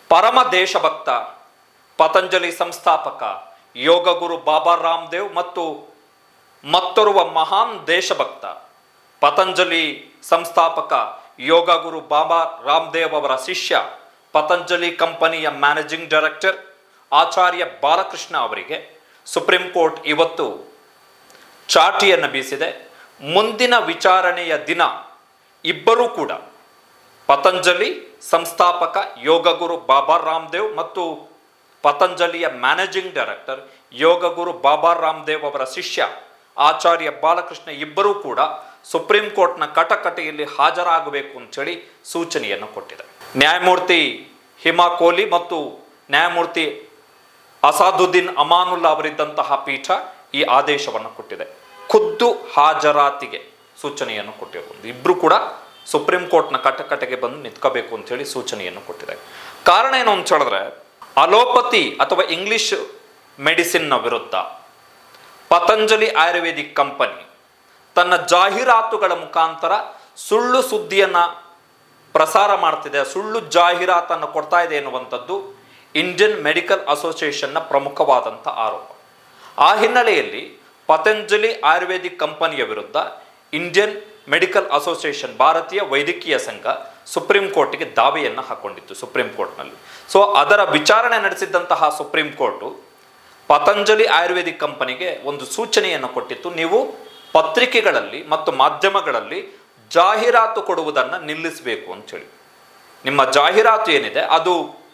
ಪರಮ ದೇಶಭಕ್ತ ಪತಂಜಲಿ ಸಂಸ್ಥಾಪಕ ಯೋಗ ಗುರು ಬಾಬಾ ರಾಮದೇವ್ ಮತ್ತು ಮತ್ತೋರ್ವ ಮಹಾನ್ ದೇಶಭಕ್ತ ಪತಂಜಲಿ ಸಂಸ್ಥಾಪಕ ಯೋಗ ಗುರು ಬಾಬಾ ರಾಮದೇವ್ ಅವರ ಶಿಷ್ಯ ಪತಂಜಲಿ ಕಂಪನಿಯ ಮ್ಯಾನೇಜಿಂಗ್ ಡೈರೆಕ್ಟರ್ ಆಚಾರ್ಯ ಬಾಲಕೃಷ್ಣ ಅವರಿಗೆ ಸುಪ್ರೀಂ ಕೋರ್ಟ್ ಇವತ್ತು ಚಾಟಿಯನ್ನು ಬೀಸಿದೆ. ಮುಂದಿನ ವಿಚಾರಣೆಯ ದಿನ ಇಬ್ಬರೂ ಕೂಡ ಪತಂಜಲಿ ಸಂಸ್ಥಾಪಕ ಯೋಗ ಗುರು ಬಾಬಾ ರಾಮದೇವ್ ಮತ್ತು ಪತಂಜಲಿಯ ಮ್ಯಾನೇಜಿಂಗ್ ಡೈರೆಕ್ಟರ್ ಯೋಗ ಗುರು ಬಾಬಾ ರಾಮದೇವ್ ಅವರ ಶಿಷ್ಯ ಆಚಾರ್ಯ ಬಾಲಕೃಷ್ಣ ಇಬ್ಬರೂ ಕೂಡ ಸುಪ್ರೀಂ ಕೋರ್ಟ್ನ ಕಟಕಟೆಯಲ್ಲಿ ಹಾಜರಾಗಬೇಕು ಅಂತೇಳಿ ಸೂಚನೆಯನ್ನು ಕೊಟ್ಟಿದೆ. ನ್ಯಾಯಮೂರ್ತಿ ಹಿಮಾ ಕೋಹ್ಲಿ ಮತ್ತು ನ್ಯಾಯಮೂರ್ತಿ ಅಸಾದುದ್ದೀನ್ ಅಮಾನುಲ್ಲಾ ಅವರಿದ್ದಂತಹ ಪೀಠ ಈ ಆದೇಶವನ್ನು ಕೊಟ್ಟಿದೆ. ಖುದ್ದು ಹಾಜರಾತಿಗೆ ಸೂಚನೆಯನ್ನು ಕೊಟ್ಟಿರುವುದು ಇಬ್ಬರು ಕೂಡ ಸುಪ್ರೀಂ ಕೋರ್ಟ್ನ ಕಟಕಟೆಗೆ ಬಂದು ನಿಂತ್ಕೋಬೇಕು ಅಂತೇಳಿ ಸೂಚನೆಯನ್ನು ಕೊಟ್ಟಿದೆ. ಕಾರಣ ಏನು ಅಂತ ಹೇಳಿದ್ರೆ, ಅಲೋಪತಿ ಅಥವಾ ಇಂಗ್ಲಿಷ್ ಮೆಡಿಸಿನ್ನ ವಿರುದ್ಧ ಪತಂಜಲಿ ಆಯುರ್ವೇದಿಕ್ ಕಂಪನಿ ತನ್ನ ಜಾಹೀರಾತುಗಳ ಮುಖಾಂತರ ಸುಳ್ಳು ಸುದ್ದಿಯನ್ನು ಪ್ರಸಾರ ಮಾಡ್ತಿದೆ, ಸುಳ್ಳು ಜಾಹೀರಾತನ್ನು ಕೊಡ್ತಾ ಇದೆ ಎನ್ನುವಂಥದ್ದು ಇಂಡಿಯನ್ ಮೆಡಿಕಲ್ ಅಸೋಸಿಯೇಷನ್ನ ಪ್ರಮುಖವಾದಂಥ ಆರೋಪ. ಆ ಹಿನ್ನೆಲೆಯಲ್ಲಿ ಪತಂಜಲಿ ಆಯುರ್ವೇದಿಕ್ ಕಂಪನಿಯ ವಿರುದ್ಧ ಇಂಡಿಯನ್ ಮೆಡಿಕಲ್ ಅಸೋಸಿಯೇಷನ್ ಭಾರತೀಯ ವೈದ್ಯಕೀಯ ಸಂಘ ಸುಪ್ರೀಂ ಕೋರ್ಟ್ಗೆ ದಾವೆಯನ್ನು ಹಾಕೊಂಡಿತ್ತು ಸುಪ್ರೀಂ ಕೋರ್ಟ್ನಲ್ಲಿ. ಸೊ ಅದರ ವಿಚಾರಣೆ ನಡೆಸಿದ್ದಂತಹ ಸುಪ್ರೀಂ ಕೋರ್ಟು ಪತಂಜಲಿ ಆಯುರ್ವೇದಿಕ್ ಕಂಪನಿಗೆ ಒಂದು ಸೂಚನೆಯನ್ನು ಕೊಟ್ಟಿತ್ತು. ನೀವು ಪತ್ರಿಕೆಗಳಲ್ಲಿ ಮತ್ತು ಮಾಧ್ಯಮಗಳಲ್ಲಿ ಜಾಹೀರಾತು ಕೊಡುವುದನ್ನು ನಿಲ್ಲಿಸಬೇಕು ಅಂತೇಳಿ. ನಿಮ್ಮ ಜಾಹೀರಾತು ಏನಿದೆ ಅದು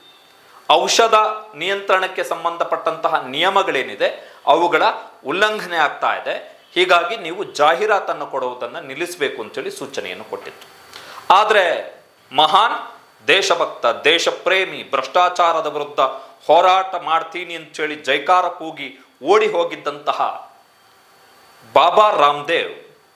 ಔಷಧ ನಿಯಂತ್ರಣಕ್ಕೆ ಸಂಬಂಧಪಟ್ಟಂತಹ ನಿಯಮಗಳೇನಿದೆ ಅವುಗಳ ಉಲ್ಲಂಘನೆ ಆಗ್ತಾ ಇದೆ, ಹೀಗಾಗಿ ನೀವು ಜಾಹೀರಾತನ್ನು ಕೊಡುವುದನ್ನು ನಿಲ್ಲಿಸಬೇಕು ಅಂತೇಳಿ ಸೂಚನೆಯನ್ನು ಕೊಟ್ಟಿತ್ತು. ಆದರೆ ಮಹಾನ್ ದೇಶಭಕ್ತ, ದೇಶಪ್ರೇಮಿ, ಭ್ರಷ್ಟಾಚಾರದ ವಿರುದ್ಧ ಹೋರಾಟ ಮಾಡ್ತೀನಿ ಅಂತೇಳಿ ಜೈಕಾರ ಕೂಗಿ ಓಡಿ ಹೋಗಿದ್ದಂತಹ ಬಾಬಾ ರಾಮದೇವ್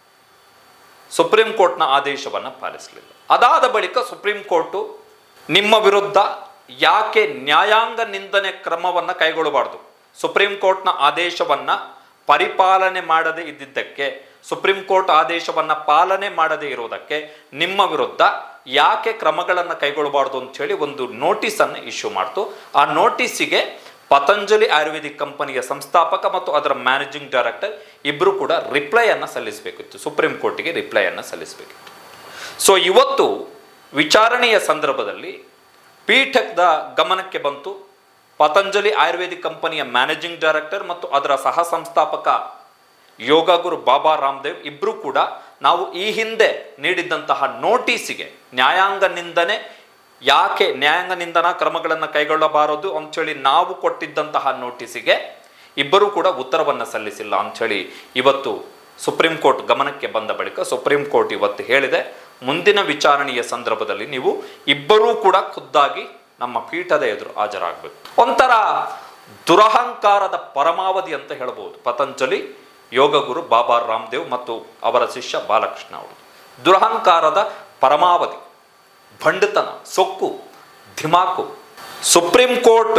ಸುಪ್ರೀಂ ಕೋರ್ಟ್ನ ಆದೇಶವನ್ನು ಪಾಲಿಸಲಿಲ್ಲ. ಅದಾದ ಬಳಿಕ ಸುಪ್ರೀಂ ಕೋರ್ಟು ನಿಮ್ಮ ವಿರುದ್ಧ ಯಾಕೆ ನ್ಯಾಯಾಂಗ ನಿಂದನೆ ಕ್ರಮವನ್ನು ಕೈಗೊಳ್ಳಬಾರ್ದು, ಸುಪ್ರೀಂ ಕೋರ್ಟ್ನ ಆದೇಶವನ್ನು ಪರಿಪಾಲನೆ ಮಾಡದೇ ಇದ್ದಿದ್ದಕ್ಕೆ, ಸುಪ್ರೀಂ ಕೋರ್ಟ್ ಆದೇಶವನ್ನು ಪಾಲನೆ ಮಾಡದೇ ಇರುವುದಕ್ಕೆ ನಿಮ್ಮ ವಿರುದ್ಧ ಯಾಕೆ ಕ್ರಮಗಳನ್ನು ಕೈಗೊಳ್ಳಬಾರ್ದು ಅಂಥೇಳಿ ಒಂದು ನೋಟಿಸನ್ನು ಇಶ್ಯೂ ಮಾಡ್ತು. ಆ ನೋಟಿಸಿಗೆ ಪತಂಜಲಿ ಆಯುರ್ವೇದಿಕ್ ಕಂಪನಿಯ ಸಂಸ್ಥಾಪಕ ಮತ್ತು ಅದರ ಮ್ಯಾನೇಜಿಂಗ್ ಡೈರೆಕ್ಟರ್ ಇಬ್ಬರು ಕೂಡ ರಿಪ್ಲೈಯನ್ನು ಸಲ್ಲಿಸಬೇಕಿತ್ತು, ಸುಪ್ರೀಂ ಕೋರ್ಟಿಗೆ ರಿಪ್ಲೈಯನ್ನು ಸಲ್ಲಿಸಬೇಕಿತ್ತು. ಸೊ ಇವತ್ತು ವಿಚಾರಣೆಯ ಸಂದರ್ಭದಲ್ಲಿ ಪೀಠದ ಗಮನಕ್ಕೆ ಬಂತು, ಪತಂಜಲಿ ಆಯುರ್ವೇದಿಕ್ ಕಂಪನಿಯ ಮ್ಯಾನೇಜಿಂಗ್ ಡೈರೆಕ್ಟರ್ ಮತ್ತು ಅದರ ಸಹ ಸಂಸ್ಥಾಪಕ ಯೋಗ ಗುರು ಬಾಬಾ ರಾಮದೇವ್ ಇಬ್ಬರೂ ಕೂಡ ನಾವು ಈ ಹಿಂದೆ ನೀಡಿದ್ದಂತಹ ನೋಟಿಸಿಗೆ ನ್ಯಾಯಾಂಗ ನಿಂದನೆ ಯಾಕೆ ನ್ಯಾಯಾಂಗ ನಿಂದನಾ ಕ್ರಮಗಳನ್ನು ಕೈಗೊಳ್ಳಬಾರದು ಅಂಥೇಳಿ ನಾವು ಕೊಟ್ಟಿದ್ದಂತಹ ನೋಟಿಸಿಗೆ ಇಬ್ಬರೂ ಕೂಡ ಉತ್ತರವನ್ನು ಸಲ್ಲಿಸಿಲ್ಲ ಅಂಥೇಳಿ ಇವತ್ತು ಸುಪ್ರೀಂ ಕೋರ್ಟ್ ಗಮನಕ್ಕೆ ಬಂದ ಬಳಿಕ ಸುಪ್ರೀಂ ಕೋರ್ಟ್ ಇವತ್ತು ಹೇಳಿದೆ, ಮುಂದಿನ ವಿಚಾರಣೆಯ ಸಂದರ್ಭದಲ್ಲಿ ನೀವು ಇಬ್ಬರೂ ಕೂಡ ಖುದ್ದಾಗಿ ನಮ್ಮ ಪೀಠದ ಎದುರು ಹಾಜರಾಗಬೇಕು. ಒಂಥರ ದುರಹಂಕಾರದ ಪರಮಾವಧಿ ಅಂತ ಹೇಳ್ಬೋದು ಪತಂಜಲಿ ಯೋಗ ಗುರು ಬಾಬಾ ರಾಮದೇವ್ ಮತ್ತು ಅವರ ಶಿಷ್ಯ ಬಾಲಕೃಷ್ಣ ಅವರು. ದುರಹಂಕಾರದ ಪರಮಾವಧಿ, ಭಂಡತನ, ಸೊಕ್ಕು, ಧಿಮಾಕು. ಸುಪ್ರೀಂ ಕೋರ್ಟ್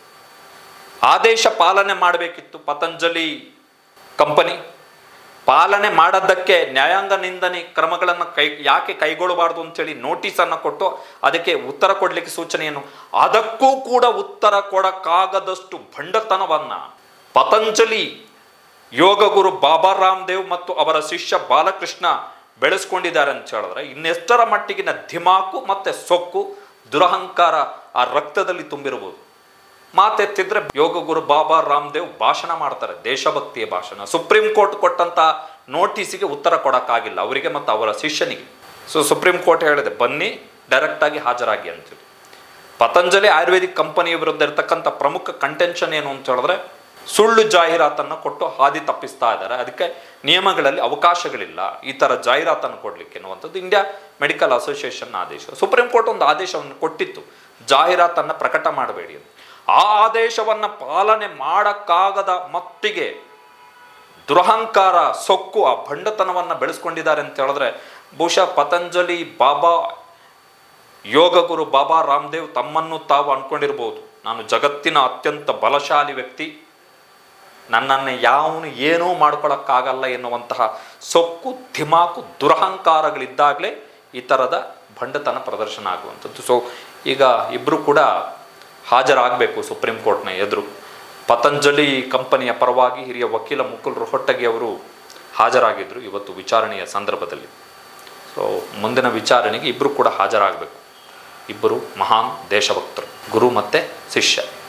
ಆದೇಶ ಪಾಲನೆ ಮಾಡಬೇಕಿತ್ತು, ಪತಂಜಲಿ ಕಂಪನಿ ಪಾಲನೆ ಮಾಡದ್ದಕ್ಕೆ ನ್ಯಾಯಾಂಗ ನಿಂದನೆ ಕ್ರಮಗಳನ್ನು ಯಾಕೆ ಕೈಗೊಳ್ಳಬಾರ್ದು ಅಂತೇಳಿ ನೋಟಿಸನ್ನು ಕೊಟ್ಟು ಅದಕ್ಕೆ ಉತ್ತರ ಕೊಡಲಿಕ್ಕೆ ಸೂಚನೆಯನ್ನು, ಅದಕ್ಕೂ ಕೂಡ ಉತ್ತರ ಕೊಡಕ್ಕಾಗದಷ್ಟು ಭಂಡತನವನ್ನು ಪತಂಜಲಿ ಯೋಗ ಗುರು ಬಾಬಾ ರಾಮದೇವ್ ಮತ್ತು ಅವರ ಶಿಷ್ಯ ಬಾಲಕೃಷ್ಣ ಬೆಳೆಸ್ಕೊಂಡಿದ್ದಾರೆ ಅಂತ ಹೇಳಿದ್ರೆ ಇನ್ನೆಷ್ಟರ ಮಟ್ಟಿಗಿನ ಧಿಮಾಕು ಮತ್ತು ಸೊಕ್ಕು, ದುರಹಂಕಾರ ಆ ರಕ್ತದಲ್ಲಿ ತುಂಬಿರಬಹುದು. ಮಾತೆತ್ತಿದ್ರೆ ಯೋಗ ಗುರು ಬಾಬಾ ರಾಮದೇವ್ ಭಾಷಣ ಮಾಡ್ತಾರೆ, ದೇಶಭಕ್ತಿಯ ಭಾಷಣ. ಸುಪ್ರೀಂ ಕೋರ್ಟ್ ಕೊಟ್ಟಂತ ನೋಟಿಸಿಗೆ ಉತ್ತರ ಕೊಡೋಕ್ಕಾಗಿಲ್ಲ ಅವರಿಗೆ ಮತ್ತು ಅವರ ಶಿಷ್ಯನಿಗೆ. ಸೊ ಸುಪ್ರೀಂ ಕೋರ್ಟ್ ಹೇಳಿದೆ, ಬನ್ನಿ ಡೈರೆಕ್ಟಾಗಿ ಹಾಜರಾಗಿ ಅಂತೇಳಿ. ಪತಂಜಲಿ ಆಯುರ್ವೇದಿಕ್ ಕಂಪನಿಯ ವಿರುದ್ಧ ಇರತಕ್ಕಂಥ ಪ್ರಮುಖ ಕಂಟೆನ್ಷನ್ ಏನು ಅಂತ ಹೇಳಿದ್ರೆ ಸುಳ್ಳು ಜಾಹೀರಾತನ್ನು ಕೊಟ್ಟು ಹಾದಿ ತಪ್ಪಿಸ್ತಾ ಇದ್ದಾರೆ, ಅದಕ್ಕೆ ನಿಯಮಗಳಲ್ಲಿ ಅವಕಾಶಗಳಿಲ್ಲ ಈ ಥರ ಜಾಹೀರಾತನ್ನು ಕೊಡಲಿಕ್ಕೆ ಅನ್ನುವಂಥದ್ದು ಇಂಡಿಯಾ ಮೆಡಿಕಲ್ ಅಸೋಸಿಯೇಷನ್ ಆದೇಶ. ಸುಪ್ರೀಂ ಕೋರ್ಟ್ ಒಂದು ಆದೇಶವನ್ನು ಕೊಟ್ಟಿತ್ತು, ಜಾಹೀರಾತನ್ನು ಪ್ರಕಟ ಮಾಡಬೇಡಿ ಅಂತ. ಆ ಆದೇಶವನ್ನು ಪಾಲನೆ ಮಾಡೋಕ್ಕಾಗದ ಮಟ್ಟಿಗೆ ದುರಹಂಕಾರ, ಸೊಕ್ಕು, ಆ ಭಂಡತನವನ್ನು ಬೆಳೆಸ್ಕೊಂಡಿದ್ದಾರೆ ಅಂತ ಹೇಳಿದ್ರೆ ಬಹುಶಃ ಪತಂಜಲಿ ಬಾಬಾ ಯೋಗ ಗುರು ಬಾಬಾ ರಾಮದೇವ್ ತಮ್ಮನ್ನು ತಾವು ಅಂದ್ಕೊಂಡಿರ್ಬೋದು, ನಾನು ಜಗತ್ತಿನ ಅತ್ಯಂತ ಬಲಶಾಲಿ ವ್ಯಕ್ತಿ, ನನ್ನನ್ನು ಯಾವನು ಏನೂ ಮಾಡ್ಕೊಳಕ್ಕಾಗಲ್ಲ ಎನ್ನುವಂತಹ ಸೊಕ್ಕು, ಧಿಮಾಕು, ದುರಹಂಕಾರಗಳಿದ್ದಾಗಲೇ ಈ ಥರದ ಭಂಡತನ ಪ್ರದರ್ಶನ ಆಗುವಂಥದ್ದು. ಸೊ ಈಗ ಇಬ್ಬರು ಕೂಡ ಹಾಜರಾಗಬೇಕು ಸುಪ್ರೀಂ ಕೋರ್ಟ್ನ ಎದುರು. ಪತಂಜಲಿ ಕಂಪನಿಯ ಪರವಾಗಿ ಹಿರಿಯ ವಕೀಲ ಮುಕುಲ್ ರೋಹಟಗಿ ಅವರು ಹಾಜರಾಗಿದ್ದರು ಇವತ್ತು ವಿಚಾರಣೆಯ ಸಂದರ್ಭದಲ್ಲಿ. ಸೊ ಮುಂದಿನ ವಿಚಾರಣೆಗೆ ಇಬ್ಬರು ಕೂಡ ಹಾಜರಾಗಬೇಕು. ಇಬ್ಬರು ಮಹಾನ್ ದೇಶಭಕ್ತರು, ಗುರು ಮತ್ತು ಶಿಷ್ಯ.